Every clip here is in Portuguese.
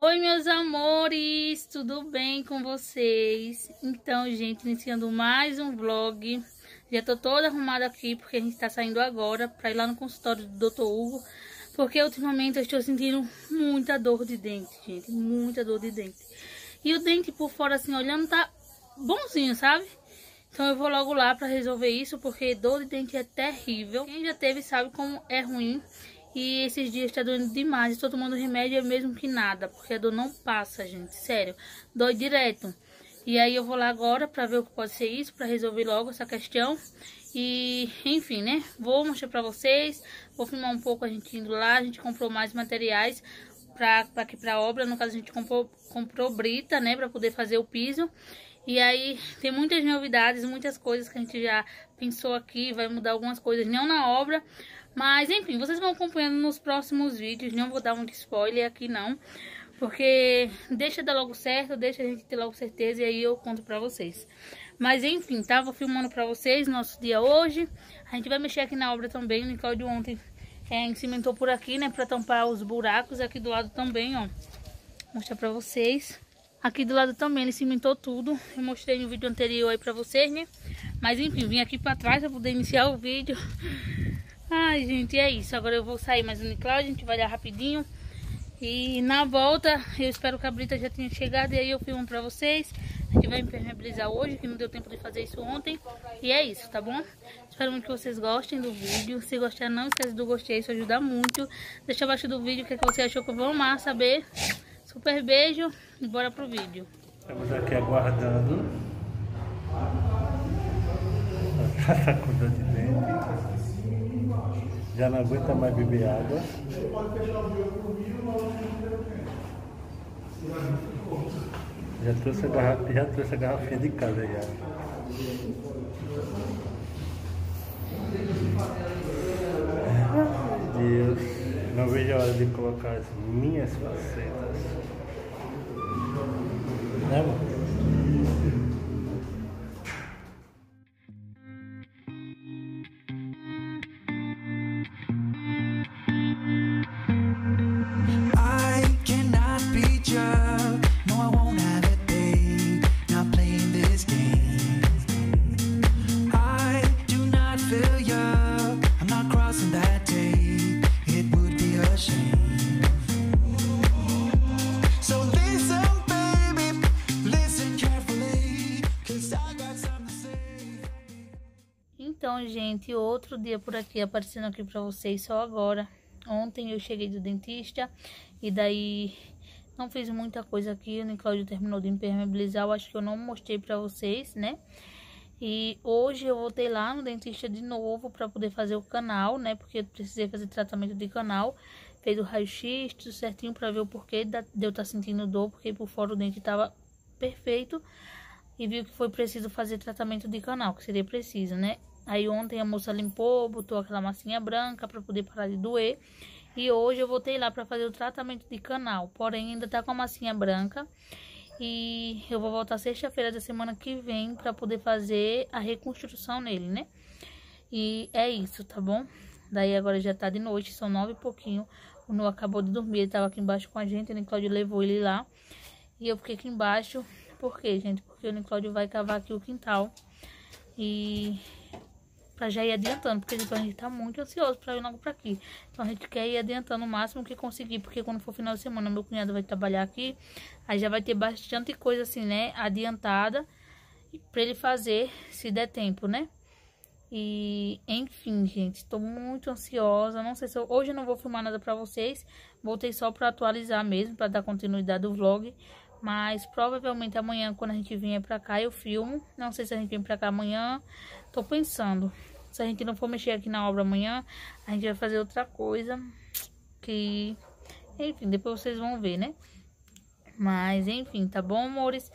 Oi, meus amores, tudo bem com vocês? Então, gente, iniciando mais um vlog. Já tô toda arrumada aqui porque a gente tá saindo agora pra ir lá no consultório do Dr. Hugo, porque ultimamente eu estou sentindo muita dor de dente, gente, muita dor de dente. E o dente por fora, assim, olhando, tá bonzinho, sabe? Então eu vou logo lá pra resolver isso, porque dor de dente é terrível. Quem já teve sabe como é ruim. E esses dias tá doendo demais, estou tomando remédio é mesmo que nada, porque a dor não passa, gente, sério, dói direto. E aí eu vou lá agora pra ver o que pode ser isso, pra resolver logo essa questão. E, enfim, né, vou mostrar pra vocês, vou filmar um pouco a gente indo lá, a gente comprou mais materiais pra obra, no caso a gente comprou brita, né, pra poder fazer o piso. E aí tem muitas novidades, muitas coisas que a gente já pensou aqui, vai mudar algumas coisas, não na obra. Mas enfim, vocês vão acompanhando nos próximos vídeos, não vou dar muito spoiler aqui não. Porque deixa dar logo certo, deixa a gente ter logo certeza e aí eu conto pra vocês. Mas enfim, tava filmando pra vocês nosso dia hoje. A gente vai mexer aqui na obra também, o Nicláudio ontem cimentou por aqui, né, pra tampar os buracos. Aqui do lado também, ó, vou mostrar pra vocês. Aqui do lado também ele cimentou tudo. Eu mostrei no vídeo anterior aí pra vocês, né? Mas enfim, vim aqui pra trás pra poder iniciar o vídeo. Ai, gente, é isso. Agora eu vou sair mais no Nicláudio, a gente vai lá rapidinho. E na volta, eu espero que a brita já tenha chegado e aí eu filmo pra vocês. A gente vai impermeabilizar hoje, que não deu tempo de fazer isso ontem. E é isso, tá bom? Espero muito que vocês gostem do vídeo. Se gostar, não esquece do gostei, isso ajuda muito. Deixa abaixo do vídeo o que, é que você achou, que eu vou amar saber. Super beijo e bora pro vídeo. Estamos aqui aguardando a sacudida de dente. Já não aguenta mais beber água. Já trouxe a garrafinha de casa já. Ai, Deus, não vejo a hora de colocar as minhas facetas. Né, amor? Então, gente, outro dia por aqui, aparecendo aqui pra vocês só agora. Ontem eu cheguei do dentista e daí não fiz muita coisa aqui. O Nicláudio terminou de impermeabilizar, eu acho que eu não mostrei pra vocês, né? E hoje eu voltei lá no dentista de novo pra poder fazer o canal, né? Porque eu precisei fazer tratamento de canal. Fez o raio-x, tudo certinho pra ver o porquê de eu estar sentindo dor, porque por fora o dente tava perfeito. E viu que foi preciso fazer tratamento de canal, que seria preciso, né? Aí ontem a moça limpou, botou aquela massinha branca pra poder parar de doer. E hoje eu voltei lá pra fazer o tratamento de canal. Porém, ainda tá com a massinha branca. E eu vou voltar sexta-feira da semana que vem pra poder fazer a reconstrução nele, né? E é isso, tá bom? Daí agora já tá de noite, são 9 e pouquinho. O Noah acabou de dormir, ele tava aqui embaixo com a gente. O Nicláudio levou ele lá. E eu fiquei aqui embaixo. Por quê, gente? Porque o Nicláudio vai cavar aqui o quintal. E pra já ir adiantando, porque a gente tá muito ansioso pra ir logo pra aqui. Então a gente quer ir adiantando o máximo que conseguir, porque quando for final de semana meu cunhado vai trabalhar aqui, aí já vai ter bastante coisa assim, né, adiantada pra ele fazer, se der tempo, né? E enfim, gente, tô muito ansiosa. Não sei se hoje eu não vou filmar nada pra vocês, voltei só pra atualizar mesmo, pra dar continuidade ao vlog. Mas provavelmente amanhã, quando a gente vier pra cá, eu filmo. Não sei se a gente vem pra cá amanhã. Tô pensando. Se a gente não for mexer aqui na obra amanhã, a gente vai fazer outra coisa. Que, enfim, depois vocês vão ver, né? Mas, enfim, tá bom, amores?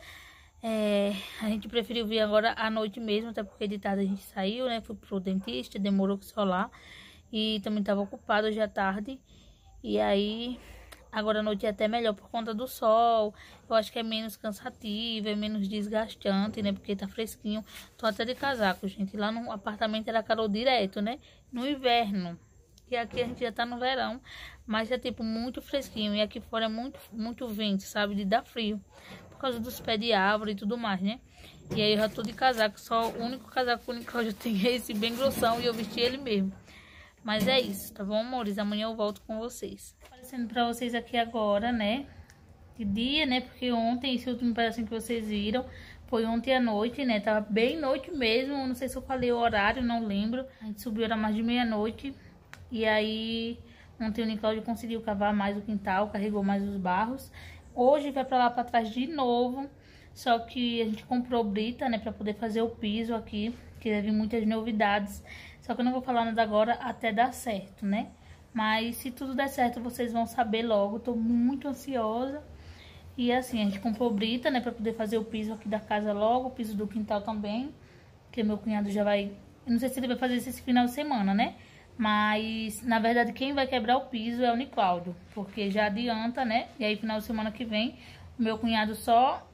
A gente preferiu vir agora à noite mesmo, até porque de tarde a gente saiu, né? Fui pro dentista, demorou que só lá. E também tava ocupado hoje à tarde. E aí agora à noite é até melhor por conta do sol. Eu acho que é menos cansativo, é menos desgastante, né? Porque tá fresquinho. Tô até de casaco, gente. Lá no apartamento era calor direto, né? No inverno. porque aqui a gente já tá no verão, mas é tipo muito fresquinho. E aqui fora é muito vento, sabe? De dar frio. Por causa dos pés de árvore e tudo mais, né? E aí eu já tô de casaco, só o único casaco que eu tenho é esse bem grossão e eu vesti ele mesmo. Mas é isso, tá bom, amores? Amanhã eu volto com vocês. Aparecendo pra vocês aqui agora, né? De dia, né? Porque ontem, esse último pedacinho que vocês viram, foi ontem à noite, né? Tava bem noite mesmo. Não sei se eu falei o horário, não lembro. A gente subiu, era mais de meia-noite. E aí, ontem o Nicláudio conseguiu cavar mais o quintal, carregou mais os barros. Hoje vai pra lá pra trás de novo. Só que a gente comprou brita, né? Pra poder fazer o piso aqui. Que deve muitas novidades. Só que eu não vou falar nada agora até dar certo, né? Mas se tudo der certo, vocês vão saber logo. Tô muito ansiosa. E assim, a gente comprou brita, né? Pra poder fazer o piso aqui da casa logo. O piso do quintal também. Porque meu cunhado já vai... Eu não sei se ele vai fazer isso esse final de semana, né? Mas, na verdade, quem vai quebrar o piso é o Nicláudio. Porque já adianta, né? E aí, final de semana que vem, o meu cunhado só...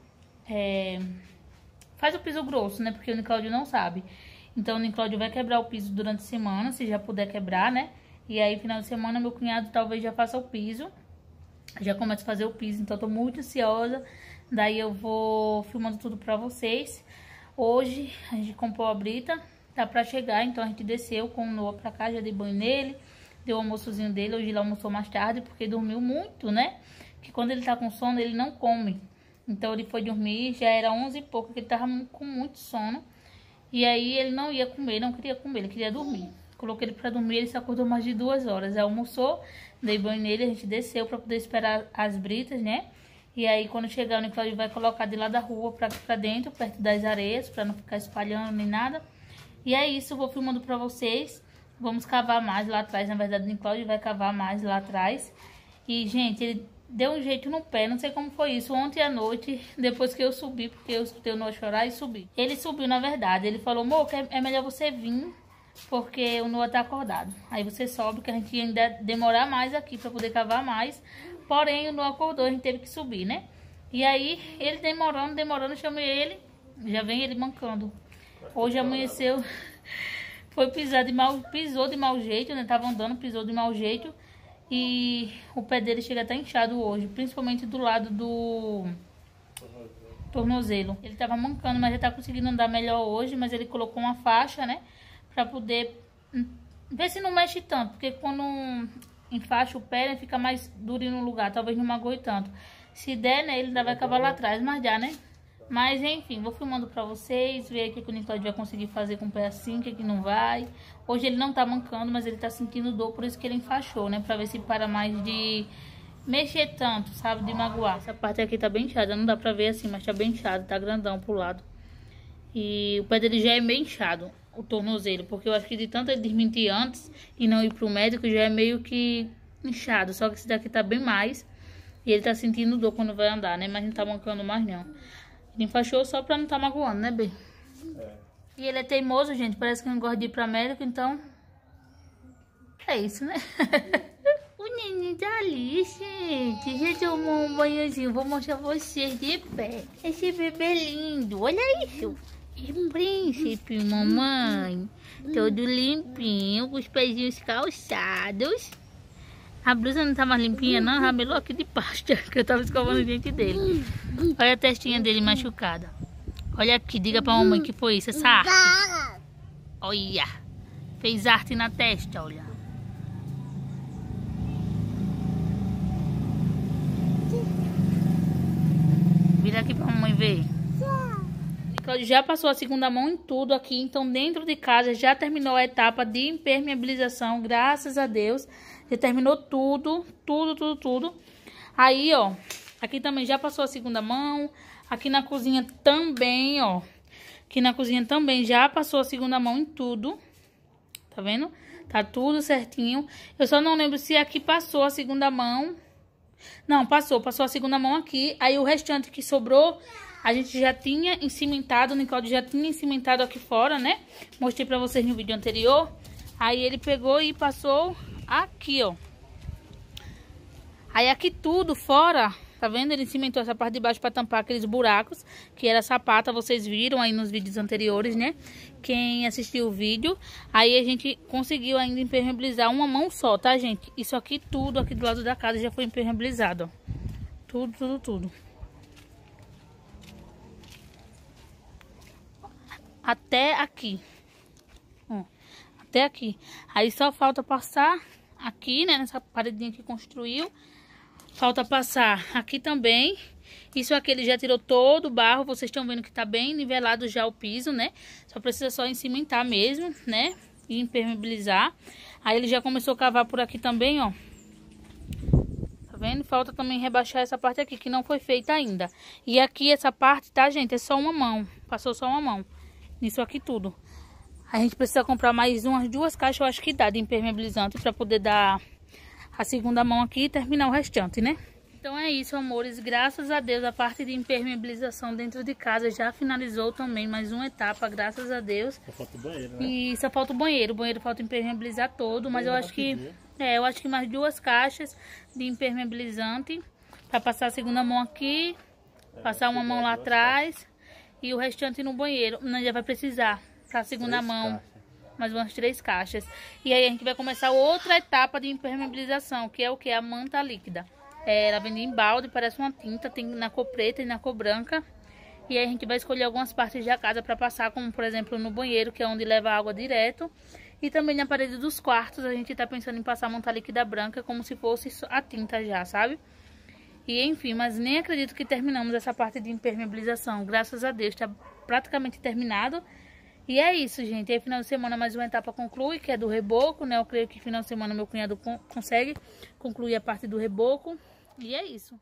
faz o piso grosso, né? Porque o Nicláudio não sabe. Então, o Nicláudio vai quebrar o piso durante a semana, se já puder quebrar, né? E aí, final de semana, meu cunhado talvez já faça o piso. Já começa a fazer o piso, então eu tô muito ansiosa. Daí eu vou filmando tudo pra vocês. Hoje, a gente comprou a brita, tá pra chegar, então a gente desceu com o Noah pra cá, já dei banho nele. Deu o almoçozinho dele, hoje ele almoçou mais tarde, porque dormiu muito, né? Que quando ele tá com sono, ele não come. Então, ele foi dormir, já era 11 e pouco, que ele tava com muito sono. E aí ele não ia comer, não queria comer, ele queria dormir. Coloquei ele pra dormir, ele se acordou mais de 2 horas. Aí almoçou, dei banho nele, a gente desceu pra poder esperar as britas, né? E aí quando chegar o Nicláudio vai colocar de lá da rua pra dentro, perto das areias, pra não ficar espalhando nem nada. E é isso, eu vou filmando pra vocês. Vamos cavar mais lá atrás, na verdade o Nicláudio vai cavar mais lá atrás. E gente, ele deu um jeito no pé, não sei como foi isso. Ontem à noite, depois que eu subi, porque eu escutei o Noah chorar e subi. Ele subiu, na verdade. Ele falou, amor, é melhor você vir, porque o Noah tá acordado. Aí você sobe, que a gente ia ainda demorar mais aqui pra poder cavar mais. Porém, o Noah acordou, a gente teve que subir, né? E aí, ele demorando, chamei ele. Já vem ele mancando. Hoje amanheceu, pisou de mau jeito, né? Tava andando, pisou de mau jeito. E o pé dele chega até inchado hoje, principalmente do lado do tornozelo. Ele tava mancando, mas já tá conseguindo andar melhor hoje, mas ele colocou uma faixa, né? Pra poder ver se não mexe tanto, porque quando enfaixa o pé, ele fica mais durinho no lugar, talvez não magoe tanto. Se der, né, ele ainda vai cavar lá atrás, mas já, né? Mas enfim, vou filmando pra vocês, ver o que o Nicláudio vai conseguir fazer com o pé assim, o que não vai. Hoje ele não tá mancando, mas ele tá sentindo dor, por isso que ele enfaixou, né? Pra ver se para mais de mexer tanto, sabe? De magoar. Essa parte aqui tá bem inchada, não dá pra ver assim, mas tá bem inchado, tá grandão pro lado. E o pé dele já é meio inchado, o tornozelo, porque eu acho que de tanto ele desmentir antes e não ir pro médico, já é meio que inchado. Só que esse daqui tá bem mais, e ele tá sentindo dor quando vai andar, né? Mas não tá mancando mais não. Ele enfaixou só pra não tá magoando, né, B? É. E ele é teimoso, gente. Parece que não gosta de ir pra médico, então... É isso, né? O neném tá ali, gente. Já tomou um banhozinho. Vou mostrar pra vocês de pé. Esse bebê lindo. Olha isso. É príncipe, mamãe. Todo limpinho, com os pezinhos calçados. A blusa não tá mais limpinha, não. Rabelou aqui de pasta, que eu tava escovando o dente dele. Olha a testinha dele machucada. Olha aqui, diga pra mamãe que foi isso, essa arte. Olha. Fez arte na testa, olha. Vira aqui pra mamãe ver. Nicláudio já passou a segunda mão em tudo aqui. Então dentro de casa já terminou a etapa de impermeabilização, graças a Deus. Já terminou tudo. Aí, ó, aqui também já passou a segunda mão. Aqui na cozinha também, ó. Aqui na cozinha também já passou a segunda mão em tudo. Tá vendo? Tá tudo certinho. Eu só não lembro se aqui passou a segunda mão. Não, passou a segunda mão aqui. Aí o restante que sobrou, a gente já tinha encimentado. O Nicláudio já tinha encimentado aqui fora, né? Mostrei pra vocês no vídeo anterior. Aí ele pegou e passou aqui, ó. Aí aqui tudo fora Tá vendo? Ele cimentou essa parte de baixo para tampar aqueles buracos, que era sapata, vocês viram aí nos vídeos anteriores, né? Quem assistiu o vídeo. Aí a gente conseguiu ainda impermeabilizar uma mão só, tá, gente? Isso aqui tudo, aqui do lado da casa, já foi impermeabilizado, ó. Tudo. Até aqui. Ó, até aqui. Aí só falta passar aqui, né? Nessa paredinha que construiu. Falta passar aqui também. Isso aqui ele já tirou todo o barro. Vocês estão vendo que tá bem nivelado já o piso, né? Só precisa só cimentar mesmo, né? E impermeabilizar. Aí ele já começou a cavar por aqui também, ó. Tá vendo? Falta também rebaixar essa parte aqui, que não foi feita ainda. E aqui essa parte, tá, gente? É só uma mão. Passou só uma mão. Nisso aqui tudo. A gente precisa comprar mais umas 2 caixas, eu acho que dá, de impermeabilizante, pra poder dar a segunda mão aqui e terminar o restante, né? Então é isso, amores. Graças a Deus, a parte de impermeabilização dentro de casa já finalizou também. Mais uma etapa, graças a Deus. Só falta o banheiro, né? E só falta o banheiro. O banheiro falta impermeabilizar todo. Mas eu acho que... eu acho que mais 2 caixas de impermeabilizante. Pra passar a segunda mão aqui. Passar uma mão lá atrás. E o restante no banheiro. Não, já vai precisar. Pra segunda mão. Mais umas 3 caixas. E aí a gente vai começar outra etapa de impermeabilização, que é o que? A manta líquida. Ela vem em balde, parece uma tinta, tem na cor preta e na cor branca. E aí a gente vai escolher algumas partes da casa para passar, como por exemplo no banheiro, que é onde leva água direto. E também na parede dos quartos a gente tá pensando em passar manta líquida branca, como se fosse a tinta já, sabe? E enfim, mas nem acredito que terminamos essa parte de impermeabilização. Graças a Deus, tá praticamente terminado. E é isso, gente. Aí final de semana mais uma etapa conclui, que é do reboco, né? Eu creio que final de semana meu cunhado consegue concluir a parte do reboco. E é isso.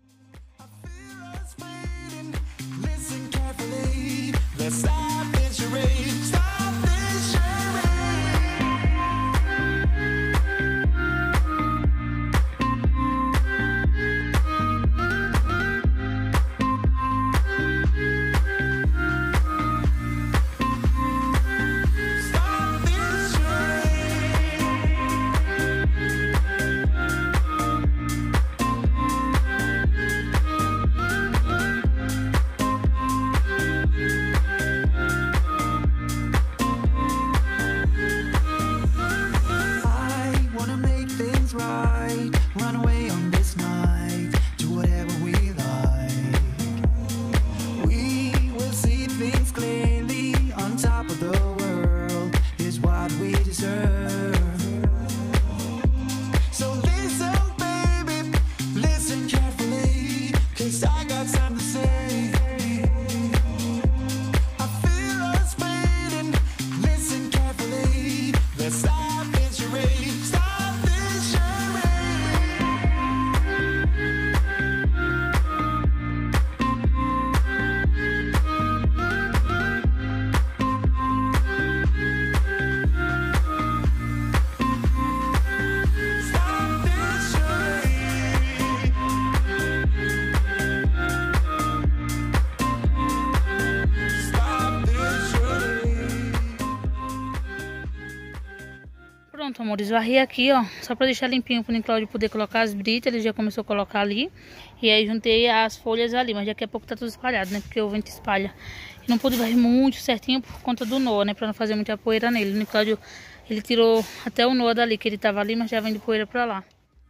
Pronto, amores, varri aqui, ó, só pra deixar limpinho pro Nicláudio poder colocar as britas. Ele já começou a colocar ali. E aí juntei as folhas ali, mas daqui a pouco tá tudo espalhado, né, porque o vento espalha. E não pude varrer muito certinho por conta do Noah, né, pra não fazer muita poeira nele. O Nicláudio, ele tirou até o Noah dali, que ele tava ali, mas já vem de poeira pra lá.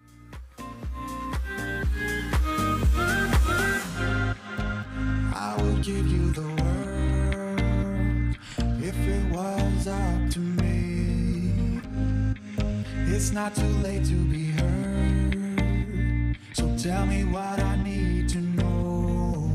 I will give you the world if it was up to me. It's not too late to be heard, so tell me what I need to know.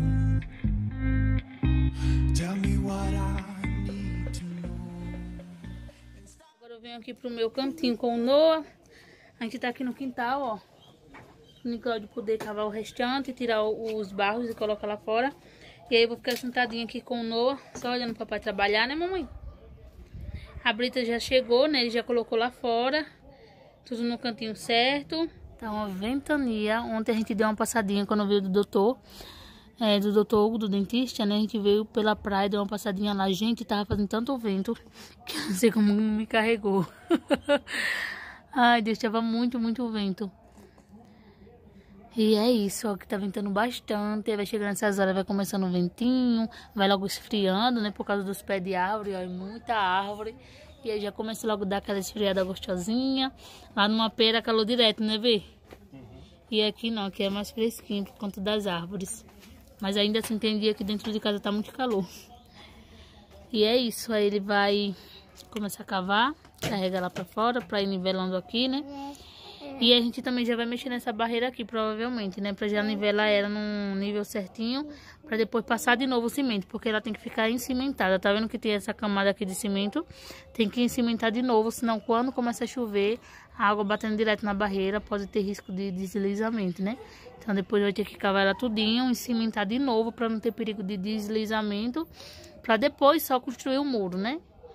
Tell me what I need to know. Agora eu venho aqui pro meu cantinho com o Noah. A gente tá aqui no quintal, ó. O Nicláudio poder cavar o restante, tirar os barros e colocar lá fora. E aí eu vou ficar sentadinha aqui com o Noah, só olhando o papai trabalhar, né, mamãe? A Brita já chegou, né? Ele já colocou lá fora. Tudo no cantinho certo. Tá uma ventania. Ontem a gente deu uma passadinha quando veio do doutor. Do doutor Hugo, do dentista, né? A gente veio pela praia, deu uma passadinha lá. Gente, tava fazendo tanto vento que eu não sei como me carregou. Ai, Deus, tava muito vento. E é isso, ó, que tá ventando bastante. Aí vai chegando essas horas, vai começando o ventinho, vai logo esfriando, né? Por causa dos pés de árvore, ó, e muita árvore. E aí já começa logo a dar aquela esfriada gostosinha. Lá numa pera, calor direto, né, Vê? E aqui não, aqui é mais fresquinho por conta das árvores. Mas ainda assim tem dia que dentro de casa tá muito calor. E é isso, aí ele vai começar a cavar, carrega lá pra fora, pra ir nivelando aqui, né? E a gente também já vai mexer nessa barreira aqui, provavelmente, né? Pra já nivelar ela num nível certinho, pra depois passar de novo o cimento, porque ela tem que ficar encimentada. Tá vendo que tem essa camada aqui de cimento? Tem que encimentar de novo, senão quando começa a chover, a água batendo direto na barreira pode ter risco de deslizamento, né? Então depois vai ter que cavar ela tudinho, encimentar de novo pra não ter perigo de deslizamento, pra depois só construir o muro, né?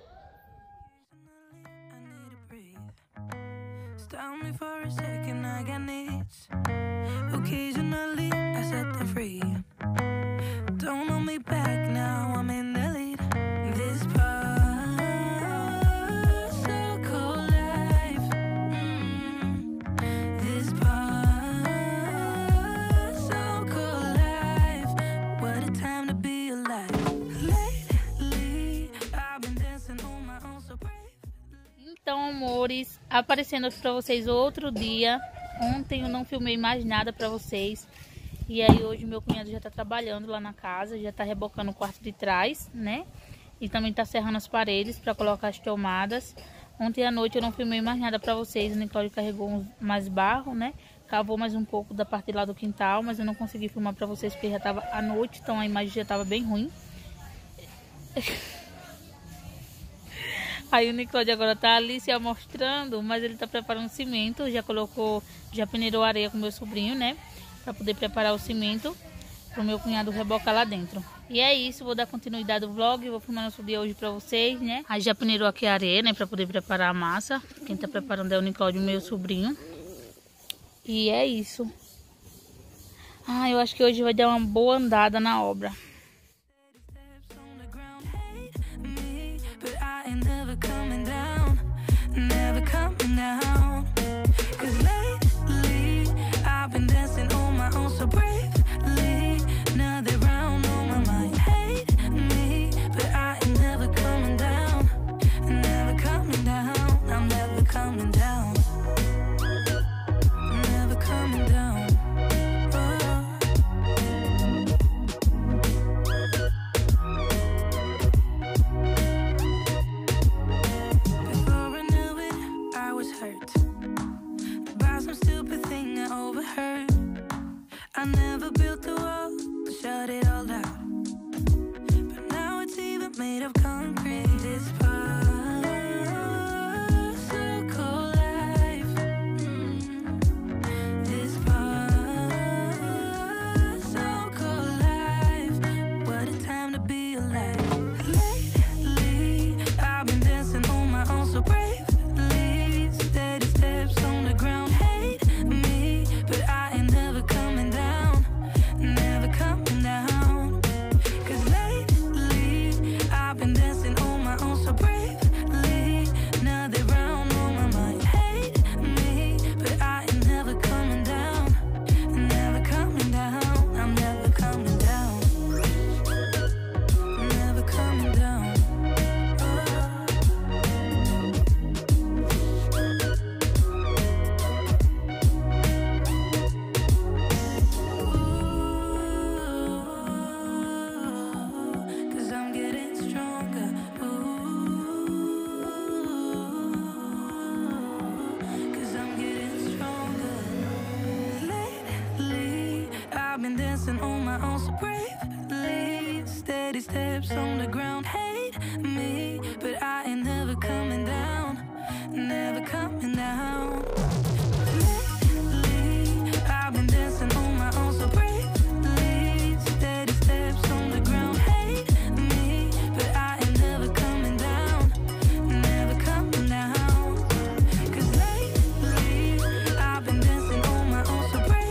Stop me for a second, I got needs. Occasionally, I set them free. Don't hold me back now, I'm in the lead. This part, so cold life. This part, so cold life. What a time to be alive. Lately, I've been dancing on my own, so brave. Então, amores, aparecendo aqui pra vocês outro dia. Ontem eu não filmei mais nada pra vocês. E aí hoje meu cunhado já tá trabalhando lá na casa, já tá rebocando o quarto de trás, né? E também tá serrando as paredes pra colocar as tomadas. Ontem à noite eu não filmei mais nada pra vocês. O Nicole carregou mais barro, né? Cavou mais um pouco da parte lá do quintal, mas eu não consegui filmar pra vocês porque já tava à noite, então a imagem já tava bem ruim. Aí o Nicole agora tá ali se mostrando, mas ele tá preparando cimento, já colocou, já peneirou areia com meu sobrinho, né? Pra poder preparar o cimento pro meu cunhado rebocar lá dentro. E é isso, vou dar continuidade ao vlog, vou filmar nosso dia hoje pra vocês, né? Aí já peneirou aqui a areia, né? Pra poder preparar a massa. Quem tá preparando é o Nicole, meu sobrinho. E é isso. Ah, eu acho que hoje vai dar uma boa andada na obra. I never built the wall, shut it all out. But now it's even made of concrete. This part, so cold life. This part, so cold life. What a time to be alive. Lately, I've been dancing on my own so bravely. Steady steps on the ground, hate me, but I ain't never coming down. Never coming down. 'Cause lately I've been dancing on my own so bravely. Now they're round on my mind, hate me, but I ain't never coming down. Never coming down. I'm never coming down. Never coming down. I've been dancing on my own so bravely. Steady steps on the ground, hate me, but I ain't never coming down. Never coming down. Lately, I've been dancing on my own so bravely. Steady steps on the ground, hate me, but I ain't never coming down. Never coming down. 'Cause lately, I've been dancing on my own so bravely.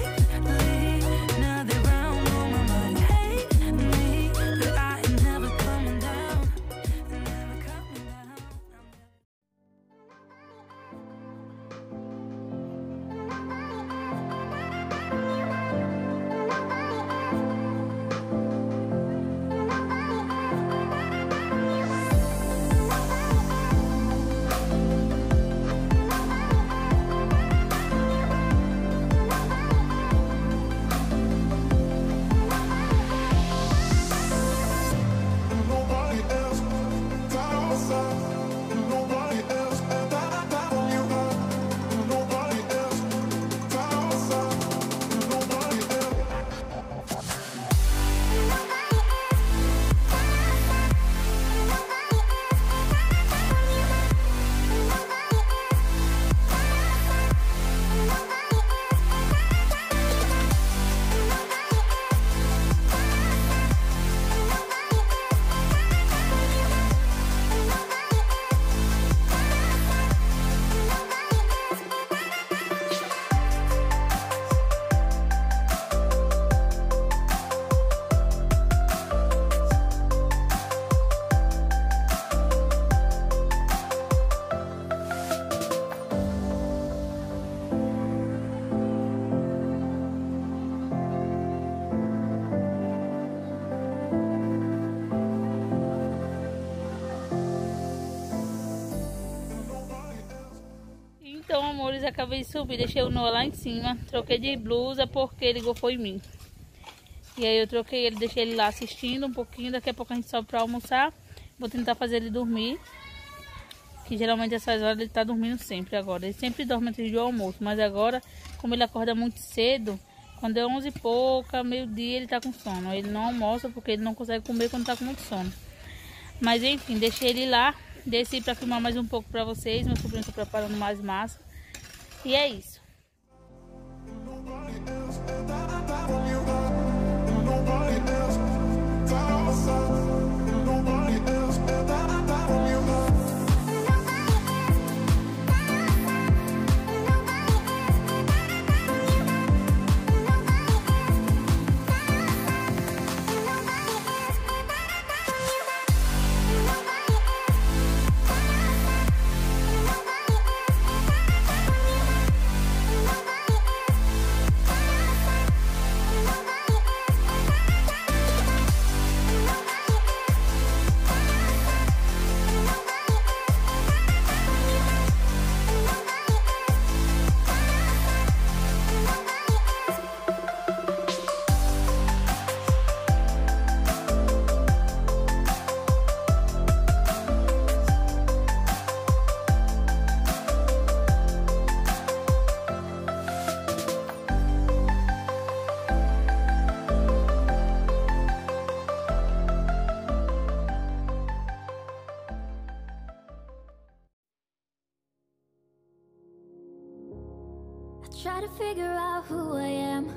Então, amores, acabei de subir, deixei o Noah lá em cima, troquei de blusa porque ele gofou em mim. E aí eu troquei ele, deixei ele lá assistindo um pouquinho, daqui a pouco a gente sobe pra almoçar. Vou tentar fazer ele dormir, que geralmente essas horas ele tá dormindo sempre agora. Ele sempre dorme antes do almoço, mas agora, como ele acorda muito cedo, quando é 11 e pouca, meio-dia, ele tá com sono. Ele não almoça porque ele não consegue comer quando tá com muito sono. Mas enfim, deixei ele lá. Desci pra filmar mais um pouco pra vocês. Meu sobrinho tá preparando mais massa. E é isso. Try to figure out who I am.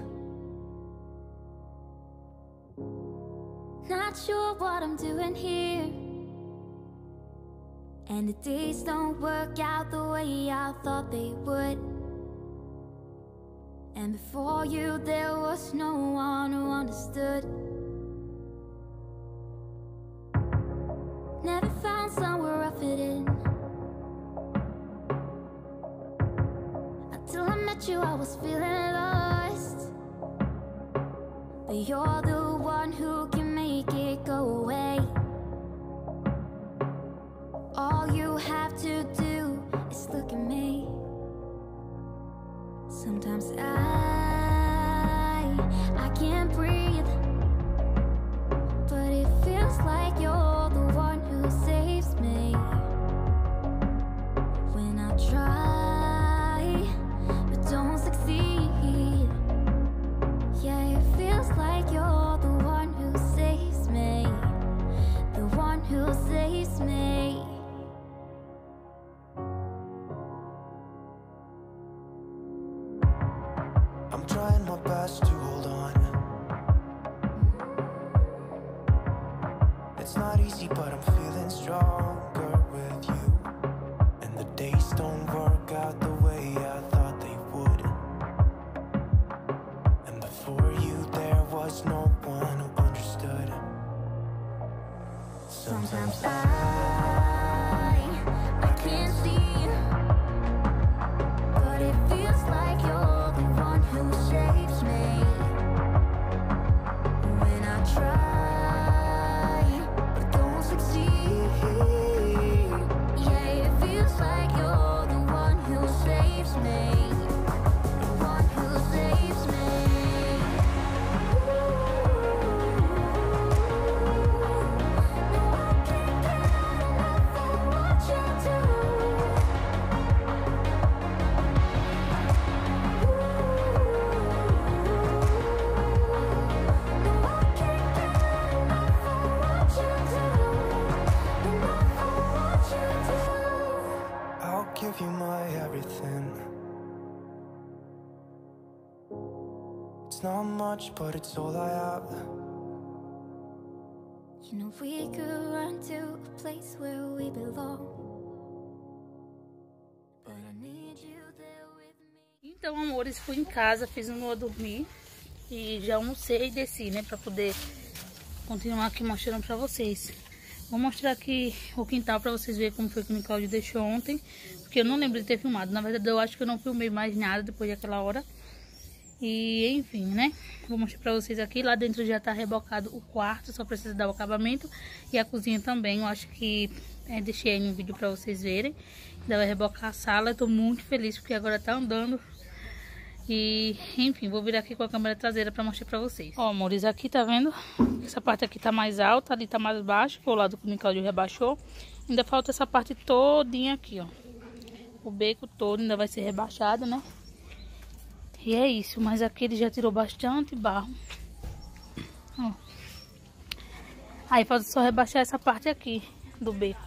Not sure what I'm doing here. And the days don't work out the way I thought they would. And before you there was no one who understood. Never found somewhere I fit in. Until I met you, I was feeling lost. But you're the one who can make it go away. All you have to do is look at me. Sometimes I can't breathe, but it feels like you're the one who saves me. When I try but don't succeed, yeah, it feels like you're the one who saves me. The one who saves me. I'm trying my best to hold on. It's not easy, but I'm feeling stronger with you. And the days don't work out the way I thought they would. And before you there was no one who understood. Sometimes I can't see, but it feels like you're the one who saves me. When I try but don't succeed, yeah, it feels like you're the one who saves me. The one who saves me. I'll give you my everything. It's not much, but it's all I have. You know we could run to a place where we belong, but I need you there with me. Então, amores, fui em casa, fiz o Noah dormir e já almocei e desci, né, pra poder continuar aqui mostrando pra vocês. Vou mostrar aqui o quintal pra vocês verem como foi que o Nicláudio deixou ontem, porque eu não lembro de ter filmado. Na verdade, eu acho que eu não filmei mais nada depois daquela hora. E, enfim, né, vou mostrar pra vocês aqui. Lá dentro já tá rebocado o quarto, só precisa dar o acabamento. E a cozinha também, eu acho que deixei aí no vídeo pra vocês verem. Ainda vai rebocar a sala. Eu tô muito feliz porque agora tá andando. E, enfim, vou virar aqui com a câmera traseira pra mostrar pra vocês. Ó, amores, aqui tá vendo? Essa parte aqui tá mais alta, ali tá mais baixo, foi o lado que o Nicláudio rebaixou. Ainda falta essa parte todinha aqui, ó. O beco todo ainda vai ser rebaixado, né? E é isso, mas aqui ele já tirou bastante barro. Ó. Aí falta só rebaixar essa parte aqui do beco.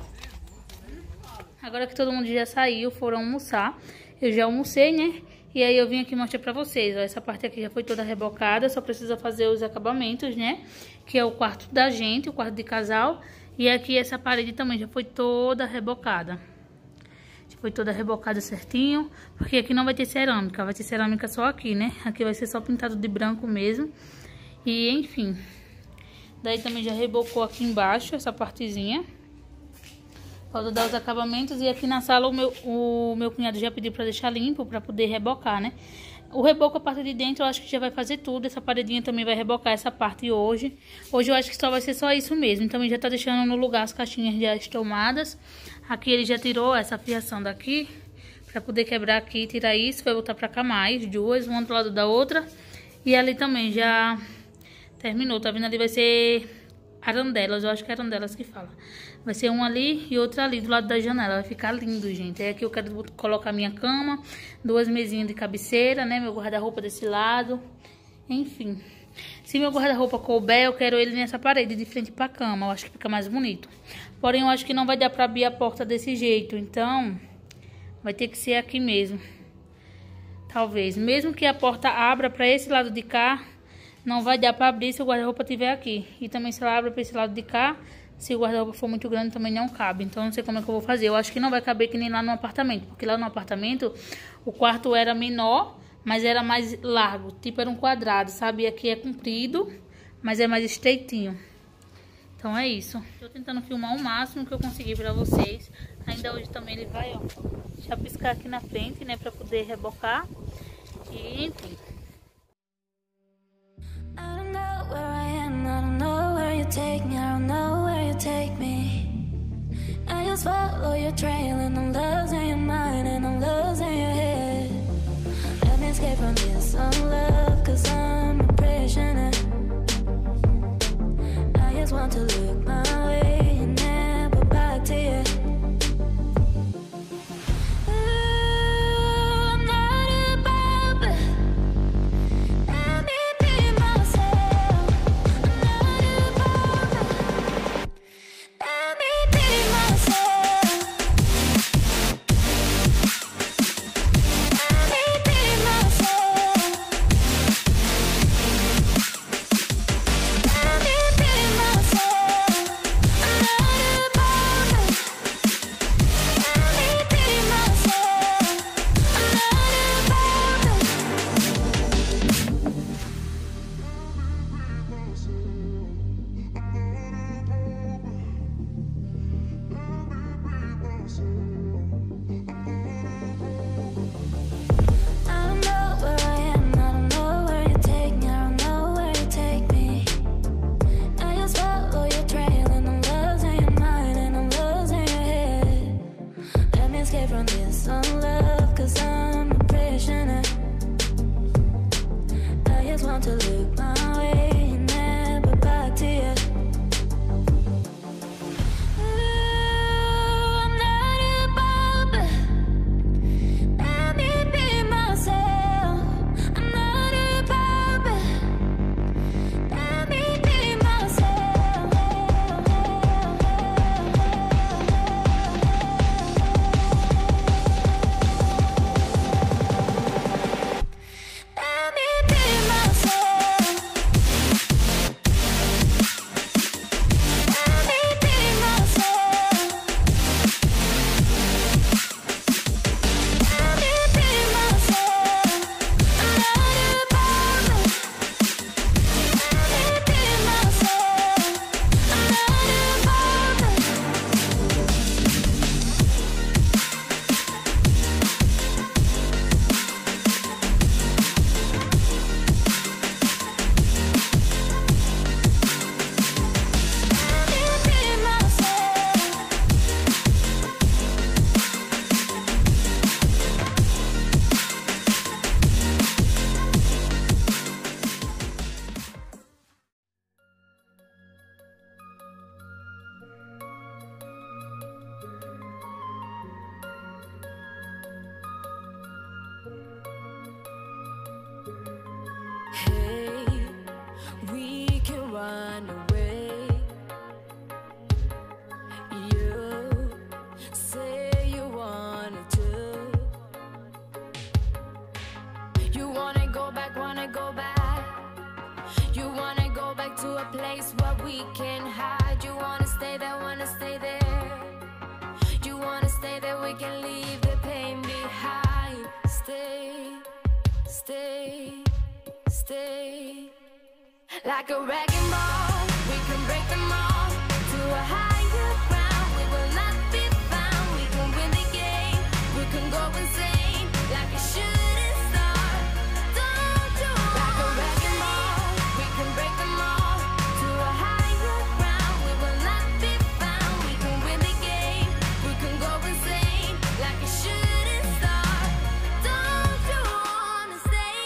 Agora que todo mundo já saiu, foram almoçar. Eu já almocei, né? E aí eu vim aqui mostrar pra vocês, ó. Essa parte aqui já foi toda rebocada, só precisa fazer os acabamentos, né? Que é o quarto da gente, o quarto de casal. E aqui essa parede também já foi toda rebocada. Já foi toda rebocada certinho, porque aqui não vai ter cerâmica, vai ter cerâmica só aqui, né? Aqui vai ser só pintado de branco mesmo. E enfim. Daí também já rebocou aqui embaixo, essa partezinha. Falta dar os acabamentos. E aqui na sala o meu cunhado já pediu pra deixar limpo, pra poder rebocar, né? O reboco, a parte de dentro, eu acho que já vai fazer tudo. Essa paredinha também vai rebocar essa parte hoje. Hoje eu acho que só vai ser só isso mesmo. Então já tá deixando no lugar as caixinhas já estomadas. Aqui ele já tirou essa fiação daqui, pra poder quebrar aqui e tirar isso. Vai botar pra cá mais duas, uma do lado da outra. E ali também já terminou. Tá vendo? Ali vai ser arandelas, eu acho que é arandelas que fala. Vai ser uma ali e outra ali do lado da janela. Vai ficar lindo, gente. É aqui eu quero colocar minha cama, duas mesinhas de cabeceira, né? Meu guarda-roupa desse lado. Enfim. Se meu guarda-roupa couber, eu quero ele nessa parede de frente pra cama. Eu acho que fica mais bonito. Porém, eu acho que não vai dar pra abrir a porta desse jeito. Então, vai ter que ser aqui mesmo. Talvez. Mesmo que a porta abra pra esse lado de cá, não vai dar pra abrir se o guarda-roupa estiver aqui. E também se ela abre pra esse lado de cá, se o guarda-roupa for muito grande, também não cabe. Então, não sei como é que eu vou fazer. Eu acho que não vai caber que nem lá no apartamento. Porque lá no apartamento, o quarto era menor, mas era mais largo. Tipo, era um quadrado, sabe? E aqui é comprido, mas é mais estreitinho. Então, é isso. Tô tentando filmar o máximo que eu conseguir pra vocês. Ainda hoje também ele vai, ó, chapiscar aqui na frente, né? Pra poder rebocar. E, enfim. I don't know where I am, I don't know where you take me, I don't know where you take me. I just follow your trail and I'm losing your mind and I'm losing your head. Let me escape from this love, cause I'm a prisoner. I just want to look my way and never back to you. run away. You say you wanted to. You wanna go back, wanna go back. You wanna go back to a place where we can hide. You wanna stay there, wanna stay there. You wanna stay there, we can leave the pain behind. Stay, stay, stay. Like a wrecking ball, we can break them all to a higher ground. We will not be found. We can win the game. We can go insane like a shooting star. Don't you like a wrecking ball? We can break them all to a higher ground. We will not be found. We can win the game. We can go insane like a shooting star. Don't you wanna stay?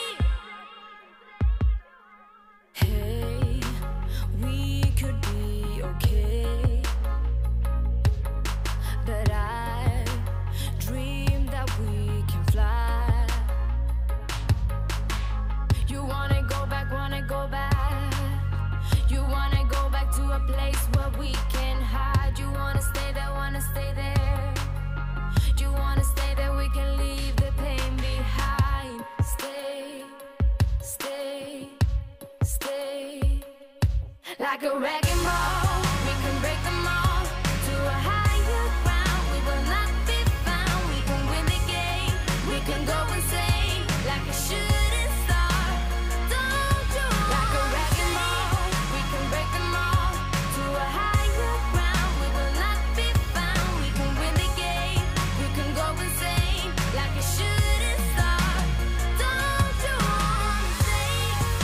Hey, we could be okay, but I dream that we can fly. You wanna go back, wanna go back. You wanna go back to a place where we can hide. You wanna stay there, wanna stay there. You wanna stay there, we can leave the pain behind. Stay, stay, stay. Like a wrecking ball, we can break them all to a higher ground. We will not be found. We can win the game. We can go insane like a shooting star. Don't you like a wrecking ball? We can break them all to a higher ground. We will not be found. We can win the game. We can go insane like a shooting star. Don't you wanna stay?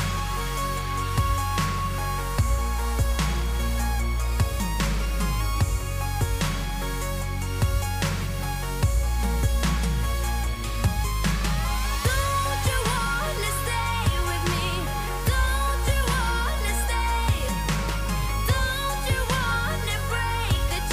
Don't you wanna stay with me? Don't you wanna stay? Don't you wanna break the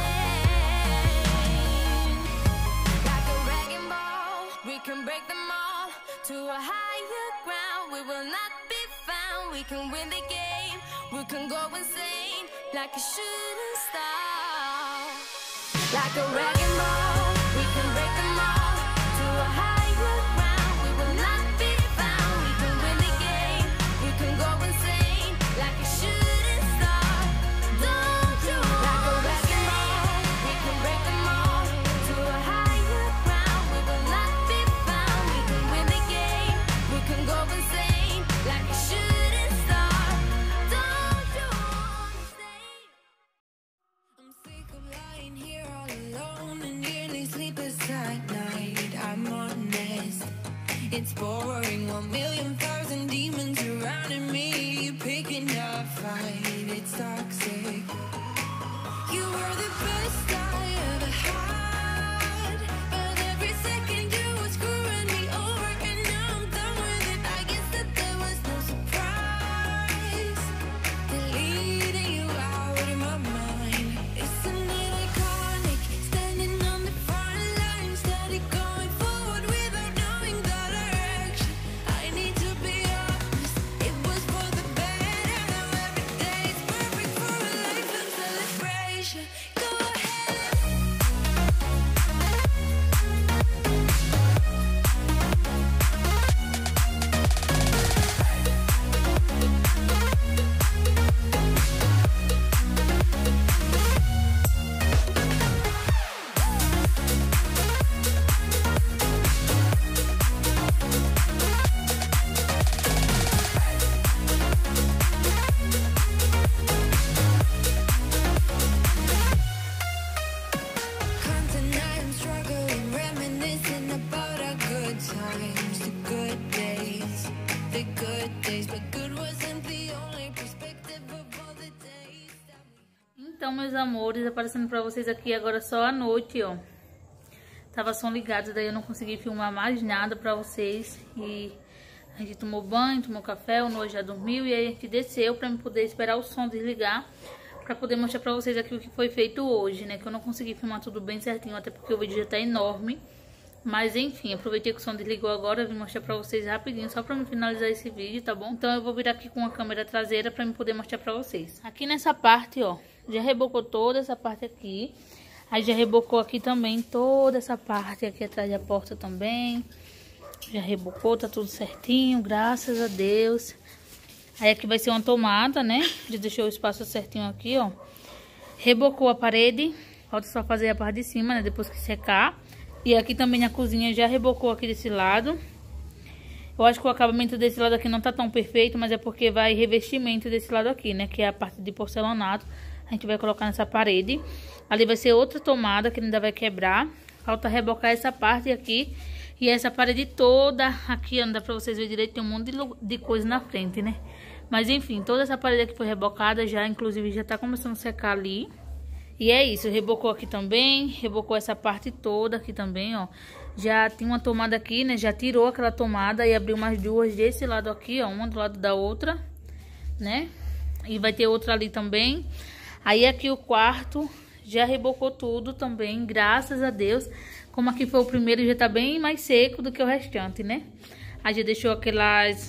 chain? Like a wrecking ball, we can break them all to a higher ground. We will not be found. We can win the game. We can go insane like a shooting star. Like a wrecking ball, we can break them all to a higher ground. We will not be found. We can win the game. We can go insane like a shooting star. Don't you like a wrecking ball? We can break them all to a higher ground. We will not be found. We can win the game. We can go insane like a shooting star. Don't you wanna stay? I'm sick of lying here all alone and nearly sleepless at night. I'm honest, it's boring. 1,000,000 demons surrounding me, picking a fight. It's toxic. You were the best I ever had, but every second you were screwing me over, and now I'm done with it. I guess that there was no surprise. Deleting you out of my mind. Isn't it iconic? Standing on the front line, steady going forward without knowing the direction. I need to be honest, it was for the better. Now every day is perfect for a lifetime celebration. Go ahead. Can't deny I'm struggling, reminiscing about our good times, the good days, but good wasn't the only perspective of all the days that we. Então, meus amores, aparecendo pra vocês aqui agora só à noite, ó. Tava som ligado, daí eu não consegui filmar mais nada pra vocês. E a gente tomou banho, tomou café, o Noah já dormiu. E aí a gente desceu pra me poder esperar o som desligar, pra poder mostrar pra vocês aqui o que foi feito hoje, né? Que eu não consegui filmar tudo bem certinho, até porque o vídeo já tá enorme. Mas enfim, aproveitei que o som desligou agora, vim mostrar pra vocês rapidinho, só pra me finalizar esse vídeo, tá bom? Então eu vou virar aqui com a câmera traseira pra me poder mostrar pra vocês. Aqui nessa parte, ó, já rebocou toda essa parte aqui. Aí já rebocou aqui também toda essa parte aqui atrás da porta também. Já rebocou, tá tudo certinho, graças a Deus. Aí aqui vai ser uma tomada, né? Já deixou o espaço certinho aqui, ó. Rebocou a parede, falta só fazer a parte de cima, né? Depois que secar. E aqui também na cozinha já rebocou aqui desse lado. Eu acho que o acabamento desse lado aqui não tá tão perfeito, mas é porque vai revestimento desse lado aqui, né? Que é a parte de porcelanato. A gente vai colocar nessa parede. Ali vai ser outra tomada que ainda vai quebrar. Falta rebocar essa parte aqui. E essa parede toda aqui, ó, não dá pra vocês verem direito, tem um monte de coisa na frente, né? Mas enfim, toda essa parede aqui foi rebocada já, inclusive já tá começando a secar ali. E é isso, rebocou aqui também, rebocou essa parte toda aqui também, ó. Já tem uma tomada aqui, né? Já tirou aquela tomada e abriu mais duas desse lado aqui, ó. Uma do lado da outra, né? E vai ter outra ali também. Aí aqui o quarto já rebocou tudo também, graças a Deus. Como aqui foi o primeiro, já tá bem mais seco do que o restante, né? Aí já deixou aquelas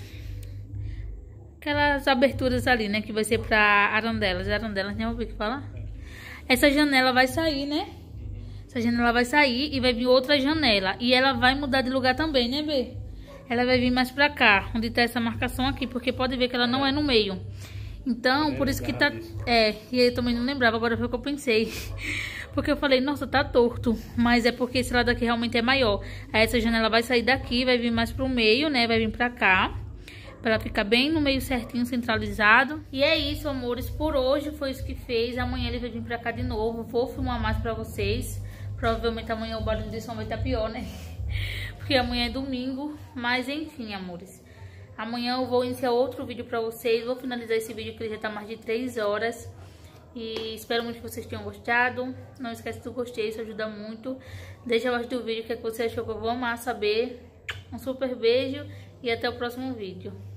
aberturas ali, né? Que vai ser pra arandelas. Arandelas, né? Vou ver o que falar. Essa janela vai sair, né? Essa janela vai sair e vai vir outra janela. E ela vai mudar de lugar também, né, Bê? Ela vai vir mais pra cá, onde tá essa marcação aqui. Porque pode ver que ela não é no meio. Então, por isso que tá... e eu também não lembrava, agora foi o que eu pensei. Porque eu falei, nossa, tá torto. Mas é porque esse lado aqui realmente é maior. Aí essa janela vai sair daqui, vai vir mais pro meio, né? Vai vir pra cá. Pra ela ficar bem no meio certinho, centralizado. E é isso, amores. Por hoje foi isso que fez. Amanhã ele vai vir pra cá de novo. Vou filmar mais pra vocês. Provavelmente amanhã o barulho de som vai estar pior, né? Porque amanhã é domingo. Mas enfim, amores. Amanhã eu vou iniciar outro vídeo pra vocês. Vou finalizar esse vídeo que ele já tá mais de 3 horas. E espero muito que vocês tenham gostado. Não esquece do gostei, isso ajuda muito. Deixa abaixo do vídeo o que você achou, que eu vou amar saber. Um super beijo e até o próximo vídeo.